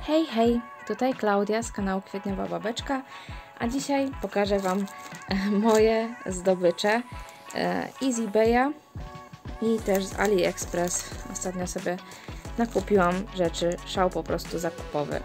Hej, hej, tutaj Klaudia z kanału Kwietniowa Babeczka, a dzisiaj pokażę Wam moje zdobycze i z eBaya i też z AliExpress. Ostatnio sobie nakupiłam rzeczy, szał po prostu zakupowy.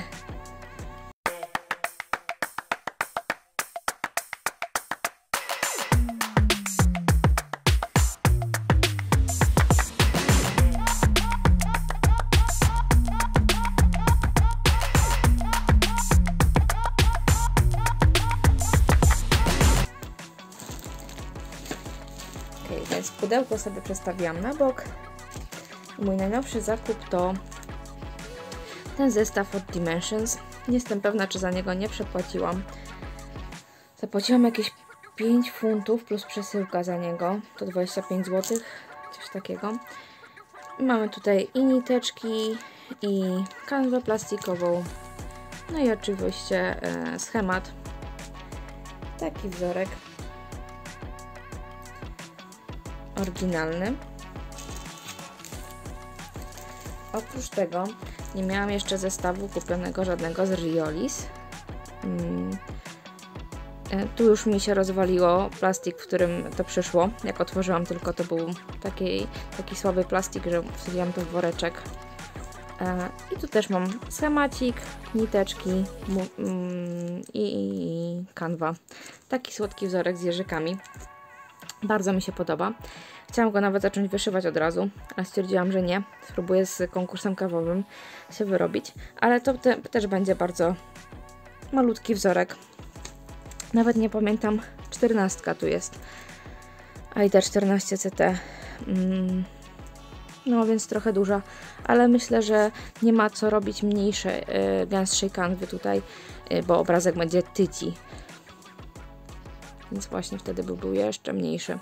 Więc pudełko sobie przestawiłam na bok. Mój najnowszy zakup to ten zestaw od Dimensions. Nie jestem pewna, czy za niego nie przepłaciłam. Zapłaciłam jakieś 5 funtów plus przesyłka za niego. To 25 zł, coś takiego. Mamy tutaj i niteczki, i kanwę plastikową. No i oczywiście schemat. Taki wzorek. Oryginalny. Oprócz tego nie miałam jeszcze zestawu kupionego żadnego z Riolis. Tu już mi się rozwaliło plastik, w którym to przyszło. Jak otworzyłam, tylko to był taki słaby plastik, że wsadziłam to w woreczek. I tu też mam schemacik, niteczki i kanwa. Taki słodki wzorek z jeżykami. Bardzo mi się podoba. Chciałam go nawet zacząć wyszywać od razu, ale stwierdziłam, że nie. Spróbuję z konkursem kawowym się wyrobić, ale to też będzie bardzo malutki wzorek. Nawet nie pamiętam, 14 tu jest. AIDA 14 CT. No więc trochę duża, ale myślę, że nie ma co robić mniejszej, gęstszej kanwy tutaj, bo obrazek będzie tyci. Więc właśnie wtedy był jeszcze mniejszy.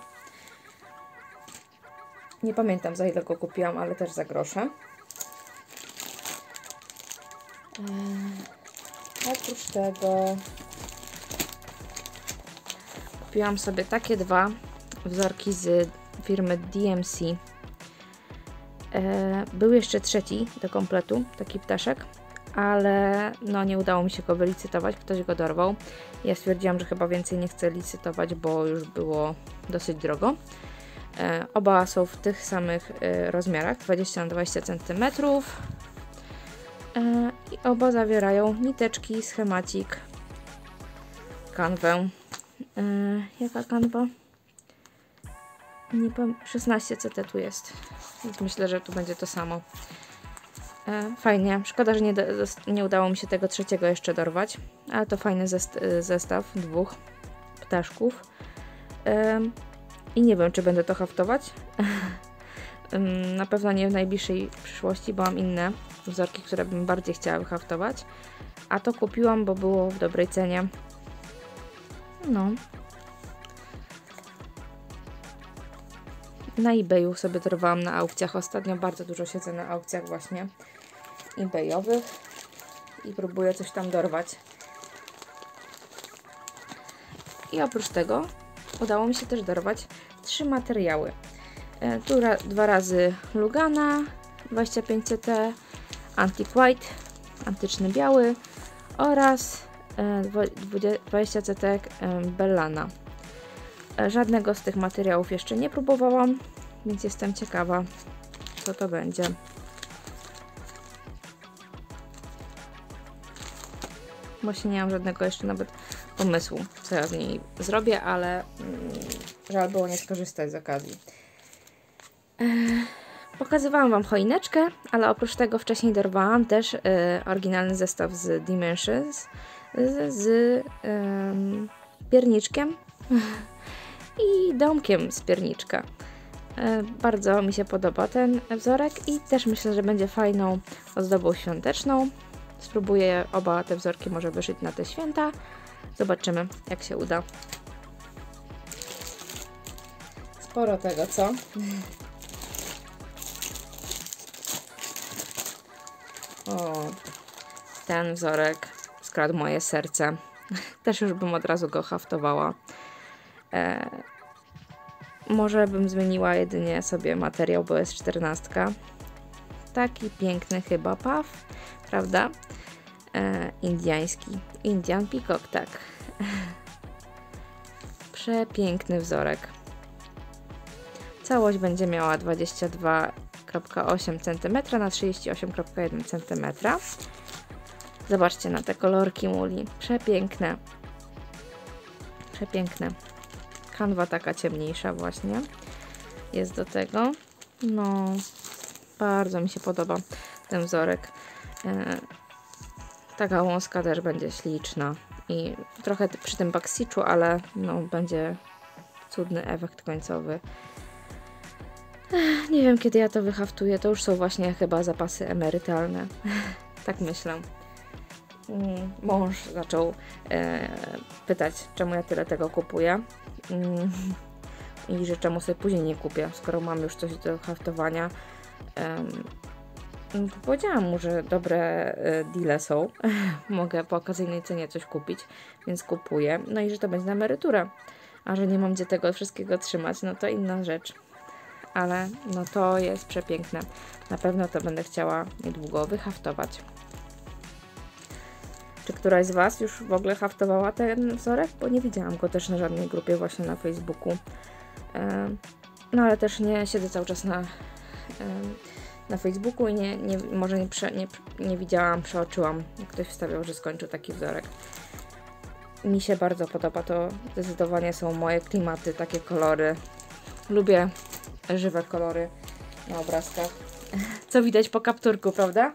Nie pamiętam, za ile go kupiłam, ale też za grosze. Oprócz tego kupiłam sobie takie dwa wzorki z firmy DMC. Był jeszcze trzeci do kompletu, taki ptaszek, ale no nie udało mi się go wylicytować, ktoś go dorwał. Ja stwierdziłam, że chyba więcej nie chcę licytować, bo już było dosyć drogo. Oba są w tych samych rozmiarach, 20 na 20 cm. I oba zawierają niteczki, schemacik, kanwę. Jaka kanwa? 16 CT tu jest, więc myślę, że tu będzie to samo. Fajnie, szkoda, że nie udało mi się tego trzeciego jeszcze dorwać, ale to fajny zestaw dwóch ptaszków. I nie wiem, czy będę to haftować. Na pewno nie w najbliższej przyszłości, bo mam inne wzorki, które bym bardziej chciała wyhaftować. A to kupiłam, bo było w dobrej cenie. No. Na eBayu sobie dorwałam na aukcjach. Ostatnio bardzo dużo siedzę na aukcjach właśnie eBayowych i próbuję coś tam dorwać. I oprócz tego udało mi się też dorwać 3 materiały. Tu 2 razy Lugana 25 CT, Antique White, antyczny biały oraz 20 CT Bellana. Żadnego z tych materiałów jeszcze nie próbowałam, więc jestem ciekawa, co to będzie. Właśnie nie mam żadnego jeszcze nawet pomysłu, co ja z niej zrobię, ale żal było nie skorzystać z okazji. Pokazywałam Wam choineczkę, ale oprócz tego wcześniej dorwałam też oryginalny zestaw z Dimensions z pierniczkiem i domkiem z pierniczka. Bardzo mi się podoba ten wzorek i też myślę, że będzie fajną ozdobą świąteczną. Spróbuję oba te wzorki może wyszyć na te święta. Zobaczymy, jak się uda. Sporo tego, co? O, ten wzorek skradł moje serce. Też już bym od razu go haftowała. Może bym zmieniła jedynie sobie materiał, bo jest 14. taki piękny chyba puff, prawda? Indiański. Indian Peacock, tak. Przepiękny wzorek. Całość będzie miała 22,8 cm na 38,1 cm. Zobaczcie na te kolorki muli. Przepiękne. Przepiękne. Kanwa taka ciemniejsza właśnie jest do tego. No, bardzo mi się podoba ten wzorek. Ta gałązka też będzie śliczna i trochę przy tym baksiczu, ale no, będzie cudny efekt końcowy. Nie wiem, kiedy ja to wyhaftuję. To już są właśnie chyba zapasy emerytalne. Tak myślę. Mąż zaczął pytać, czemu ja tyle tego kupuję i że czemu sobie później nie kupię, skoro mam już coś do haftowania. Powiedziałam mu, że dobre deale są, mogę po okazyjnej cenie coś kupić, więc kupuję, no i że to będzie na emeryturę, a że nie mam gdzie tego wszystkiego trzymać, no to inna rzecz, ale no to jest przepiękne, na pewno to będę chciała niedługo wyhaftować. Czy któraś z Was już w ogóle haftowała ten wzorek? Bo nie widziałam go też na żadnej grupie właśnie na Facebooku. No ale też nie siedzę cały czas na Facebooku i może nie widziałam, przeoczyłam, jak ktoś wstawiał, że skończył taki wzorek. Mi się bardzo podoba, to zdecydowanie są moje klimaty, takie kolory. Lubię żywe kolory na obrazkach. Co widać po kapturku, prawda?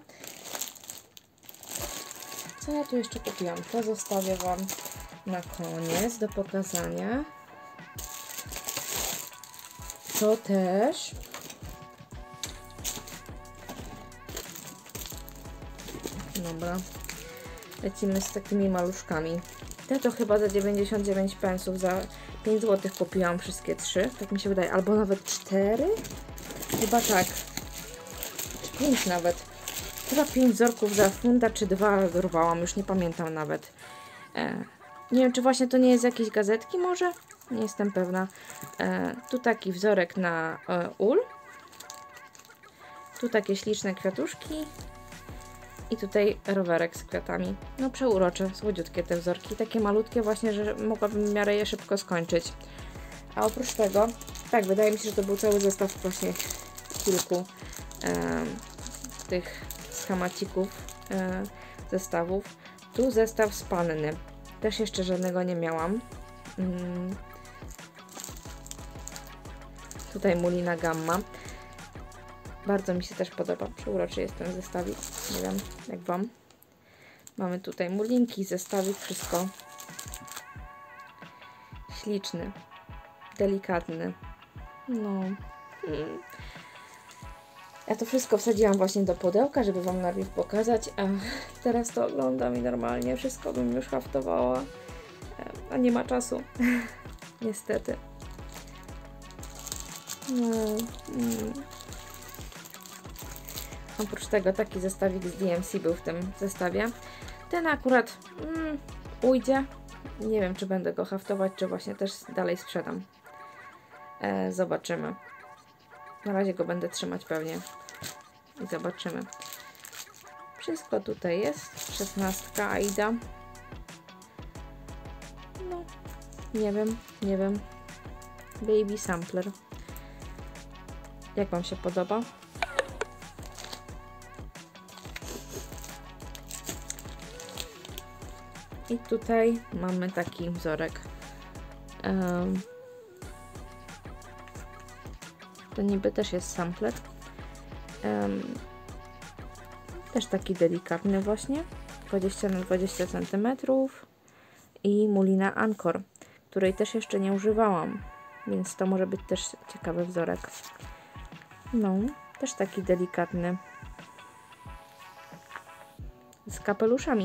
Co ja tu jeszcze kupiłam? To zostawię Wam na koniec do pokazania. To też dobra, lecimy z takimi maluszkami. Te to chyba za 99 pensów, za 5 zł kupiłam wszystkie 3, tak mi się wydaje, albo nawet 4? Chyba tak, czy 5 nawet. Chyba 5 wzorków za funta, czy 2 dorwałam, już nie pamiętam nawet. Nie wiem, czy właśnie to nie jest jakieś gazetki może? Nie jestem pewna. Tu taki wzorek na ul. Tu takie śliczne kwiatuszki. I tutaj rowerek z kwiatami. No przeurocze, słodziutkie te wzorki. Takie malutkie właśnie, że mogłabym w miarę je szybko skończyć. A oprócz tego, tak, wydaje mi się, że to był cały zestaw właśnie kilku tych schemacików, zestawów. Tu zestaw z panny. Też jeszcze żadnego nie miałam. Tutaj Mulina Gamma. Bardzo mi się też podoba. Przeuroczy jest ten zestawik. Nie wiem, jak Wam. Mamy tutaj mulinki, zestawik, wszystko. Śliczny. Delikatny. No. Ja to wszystko wsadziłam właśnie do pudełka, żeby Wam najpierw pokazać, a teraz to oglądam i normalnie wszystko bym już haftowała, a nie ma czasu. Niestety. No. Oprócz tego taki zestawik z DMC był w tym zestawie. Ten akurat ujdzie. Nie wiem, czy będę go haftować, czy właśnie też dalej sprzedam. Zobaczymy. Na razie go będę trzymać pewnie. I zobaczymy. Wszystko tutaj jest. 16 Aida. No, nie wiem. Baby Sampler. Jak Wam się podoba? I tutaj mamy taki wzorek. To niby też jest sampler. Też taki delikatny właśnie. 20 na 20 cm. I Mulina Anchor, której też jeszcze nie używałam. Więc to może być też ciekawy wzorek. No, też taki delikatny. Z kapeluszami.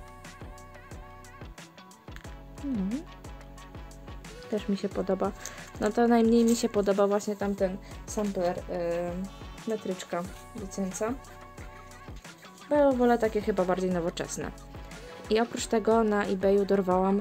No. Też mi się podoba. No to najmniej mi się podoba właśnie tamten sampler metryczka licenca. Bo ja wolę takie chyba bardziej nowoczesne. I oprócz tego na eBayu dorwałam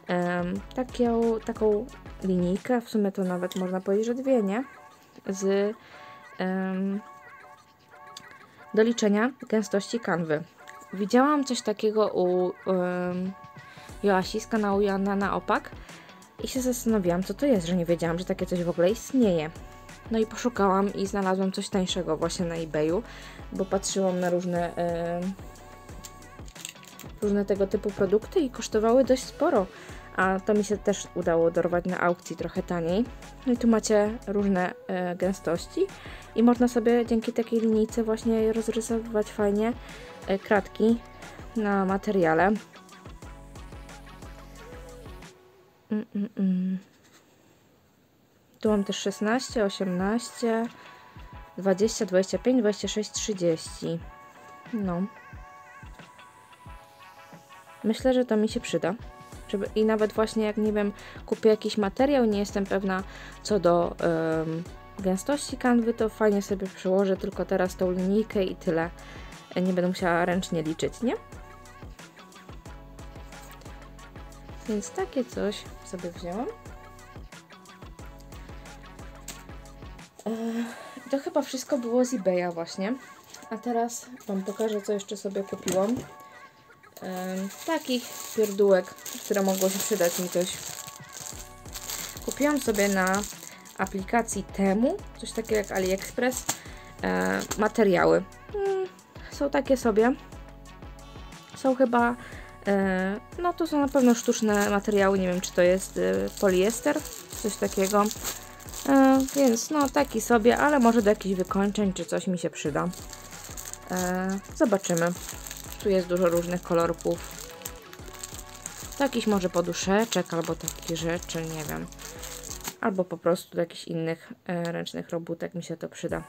taką linijkę, w sumie to nawet można powiedzieć, że dwie, nie? Z do liczenia gęstości kanwy. Widziałam coś takiego u Joasi z kanału Joanna na Opak i się zastanowiłam, co to jest, że nie wiedziałam, że takie coś w ogóle istnieje. No i poszukałam i znalazłam coś tańszego właśnie na eBayu, bo patrzyłam na różne tego typu produkty i kosztowały dość sporo. A to mi się też udało dorwać na aukcji trochę taniej. No i tu macie różne gęstości i można sobie dzięki takiej linijce właśnie rozrysowywać fajnie kratki na materiale. Tu mam też 16, 18, 20, 25, 26, 30. No. Myślę, że to mi się przyda. I nawet właśnie jak, nie wiem, kupię jakiś materiał, nie jestem pewna co do gęstości kanwy, to fajnie sobie przyłożę tylko teraz tą linijkę i tyle. Nie będę musiała ręcznie liczyć, nie? Więc takie coś sobie wzięłam. To chyba wszystko było z eBaya właśnie. A teraz Wam pokażę, co jeszcze sobie kupiłam. Takich pierdółek, które mogło się przydać mi coś. Kupiłam sobie na aplikacji Temu, coś takiego jak AliExpress, materiały. Są takie sobie. Są chyba, no to są na pewno sztuczne materiały, nie wiem czy to jest poliester, coś takiego. Więc no taki sobie, ale może do jakichś wykończeń czy coś mi się przyda. Zobaczymy. Tu jest dużo różnych kolorków. Jakiś może poduszeczek albo takich rzeczy, nie wiem. Albo po prostu do jakichś innych ręcznych robótek mi się to przyda.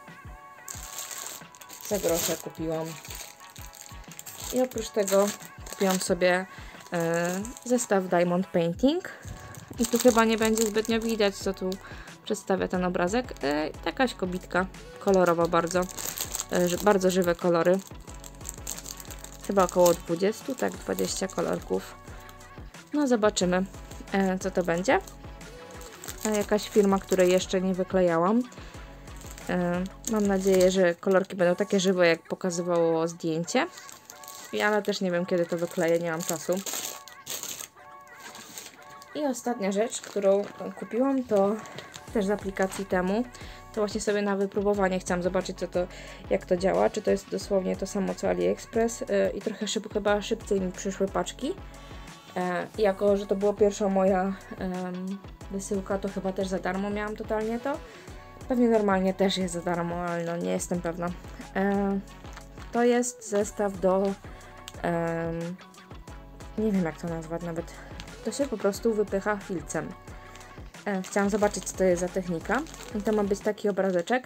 Za grosze kupiłam. I oprócz tego kupiłam sobie zestaw Diamond Painting. I tu chyba nie będzie zbytnio widać, co tu przedstawia ten obrazek. Jakaś kobitka, kolorowa bardzo. Bardzo żywe kolory. Chyba około 20, tak 20 kolorków. No zobaczymy, co to będzie. Jakaś firma, której jeszcze nie wyklejałam. Mam nadzieję, że kolorki będą takie żywe, jak pokazywało zdjęcie. Ale też nie wiem, kiedy to wykleję, nie mam czasu. I ostatnia rzecz, którą kupiłam, to też z aplikacji Temu. To właśnie sobie na wypróbowanie chciałam zobaczyć, jak to działa. Czy to jest dosłownie to samo co AliExpress. I trochę chyba szybciej mi przyszły paczki. Jako że to była pierwsza moja wysyłka, to chyba też za darmo miałam totalnie to. Pewnie normalnie też jest za darmo, ale no nie jestem pewna. To jest zestaw do... nie wiem jak to nazwać nawet. To się po prostu wypycha filcem. Chciałam zobaczyć, co to jest za technika. I to ma być taki obrazeczek.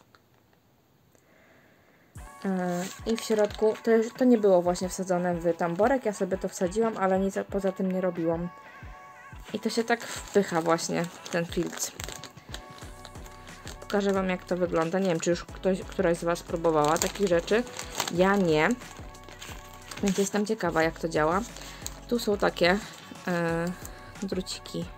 I w środku, to nie było właśnie wsadzone w tamborek, ja sobie to wsadziłam, ale nic poza tym nie robiłam. I to się tak wpycha właśnie, ten filc. Pokażę Wam, jak to wygląda. Nie wiem, czy już któraś z Was próbowała takich rzeczy. Ja nie. Więc jestem ciekawa, jak to działa. Tu są takie druciki.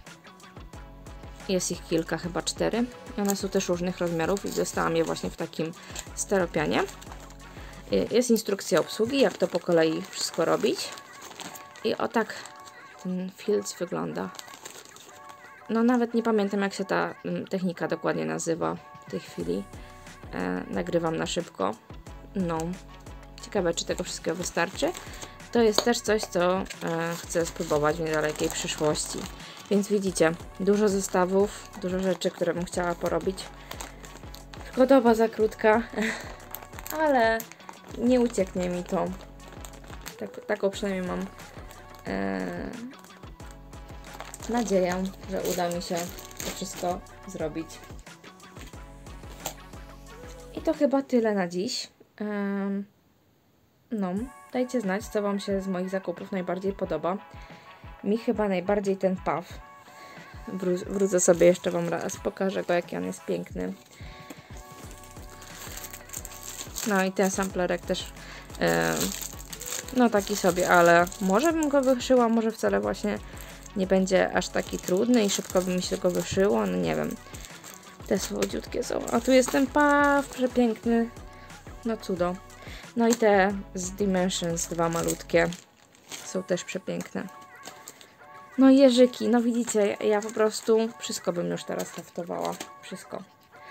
Jest ich kilka, chyba 4. I one są też różnych rozmiarów i dostałam je właśnie w takim steropianie. Jest instrukcja obsługi, jak to po kolei wszystko robić. I o tak ten filc wygląda. No nawet nie pamiętam, jak się ta technika dokładnie nazywa w tej chwili. Nagrywam na szybko. No, ciekawe, czy tego wszystkiego wystarczy. To jest też coś, co chcę spróbować w niedalekiej przyszłości. Więc widzicie, dużo zestawów, dużo rzeczy, które bym chciała porobić. Tylko doba za krótka, ale nie ucieknie mi to. Taką przynajmniej mam nadzieję, że uda mi się to wszystko zrobić. I to chyba tyle na dziś. No, dajcie znać, co Wam się z moich zakupów najbardziej podoba. Mi chyba najbardziej ten puff. Wrócę sobie jeszcze Wam raz, pokażę go, jaki on jest piękny. No i ten samplerek też no taki sobie, ale może bym go wyszyła, może wcale właśnie nie będzie aż taki trudny i szybko by mi się go wyszyło, no nie wiem. Te słodziutkie są. A tu jest ten puff przepiękny. no cudo. No i te z Dimensions 2 malutkie są też przepiękne. No i jeżyki, no widzicie, ja po prostu wszystko bym już teraz haftowała. Wszystko.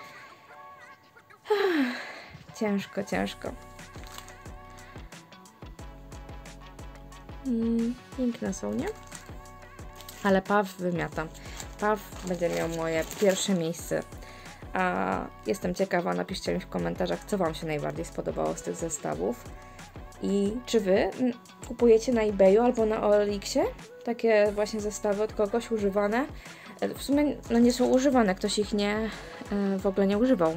Ciężko, ciężko. Piękne są, nie? Ale Puff wymiata. Puff będzie miał moje pierwsze miejsce. A jestem ciekawa, napiszcie mi w komentarzach, co Wam się najbardziej spodobało z tych zestawów. I czy Wy kupujecie na eBayu albo na OLX-ie takie właśnie zestawy od kogoś używane? W sumie no nie są używane, ktoś ich w ogóle nie używał.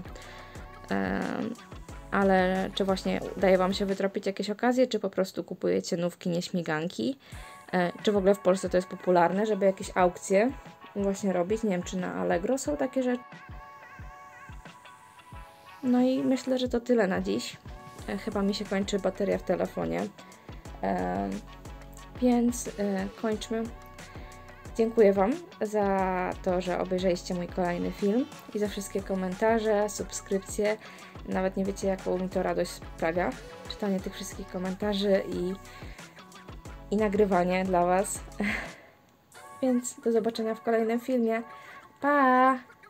Ale czy właśnie udaje Wam się wytropić jakieś okazje, czy po prostu kupujecie nówki nieśmiganki? Czy w ogóle w Polsce to jest popularne, żeby jakieś aukcje właśnie robić? Nie wiem, czy na Allegro są takie rzeczy. No i myślę, że to tyle na dziś. Chyba mi się kończy bateria w telefonie. Więc kończmy. Dziękuję Wam za to, że obejrzeliście mój kolejny film i za wszystkie komentarze, subskrypcje. Nawet nie wiecie, jaką mi to radość sprawia. Czytanie tych wszystkich komentarzy i nagrywanie dla Was. Więc do zobaczenia w kolejnym filmie. Pa!